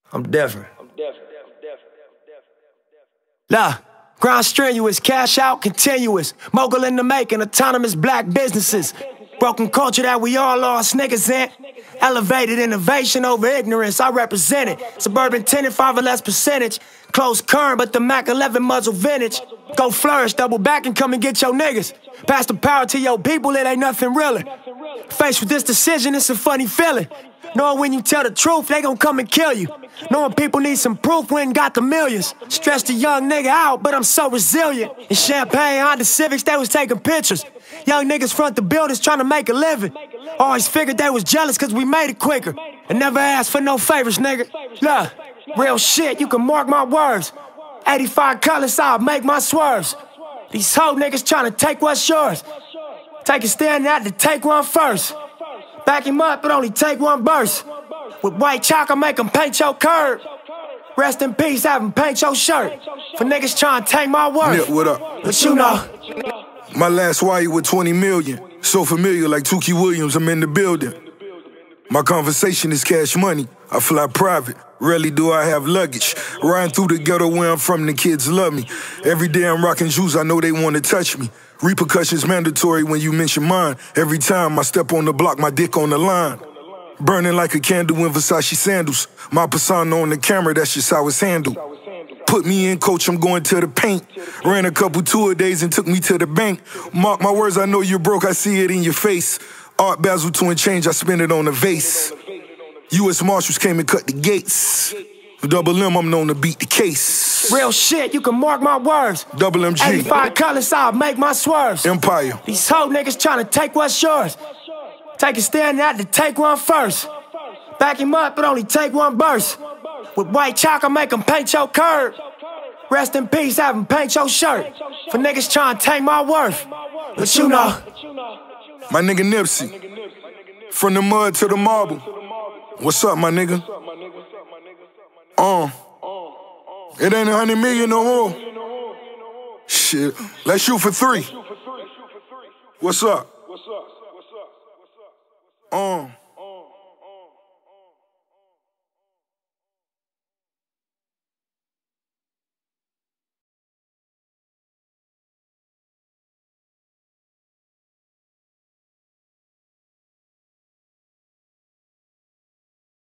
I'm different. Nah, grind strenuous, cash out continuous. Mogul in the making, autonomous black businesses. Broken culture that we all lost niggas in. Elevated innovation over ignorance, I represent it. Suburban tenant, 5 or less percentage. Close current, but the Mac 11 muzzle vintage. Go flourish, double back and come and get your niggas. Pass the power to your people, it ain't nothing realer. Faced with this decision, it's a funny feeling. Knowing when you tell the truth, they gon' come and kill you. Knowing people need some proof, we ain't got the millions. Stressed a young nigga out, but I'm so resilient. In Champagne, Honda Civics, they was taking pictures. Young niggas front the buildings trying to make a living. Always figured they was jealous cause we made it quicker. And never asked for no favors, nigga. Look, real shit, you can mark my words. 85 colors, I'll make my swerves. These hoe niggas trying to take what's yours. Take a stand out to take one first. Back him up, but only take one burst. With white chalk, I make him paint your curb. Rest in peace, have him paint your shirt. For niggas trying to take my worth. Nip, what up? But you know. My last wire with 20 million. So familiar like Tukey Williams, I'm in the building. My conversation is cash money. I fly private. Rarely do I have luggage. Riding through the ghetto where I'm from, the kids love me. Every day I'm rocking shoes, I know they want to touch me. Repercussions mandatory when you mention mine. Every time I step on the block, my dick on the line. Burning like a candle in Versace sandals. My persona on the camera, that's just how it's handled. Put me in, coach, I'm going to the paint. Ran a couple tour days and took me to the bank. Mark my words, I know you're broke, I see it in your face. Art Basel to and change, I spend it on a vase. U.S. Marshals came and cut the gates. Double M, I'm known to beat the case. Real shit, you can mark my words. Double MG. 85 colors, I'll make my swerves. Empire. These hoe niggas trying to take what's yours. Take a stand out to take one first. Back him up, but only take one burst. With white chalk, I make him paint your curb. Rest in peace, have him paint your shirt. For niggas trying to take my worth. But you know. My nigga Nipsey. From the mud to the marble. What's up, my nigga? It ain't 100 million no more. Shit. Let's shoot for 3. What's up?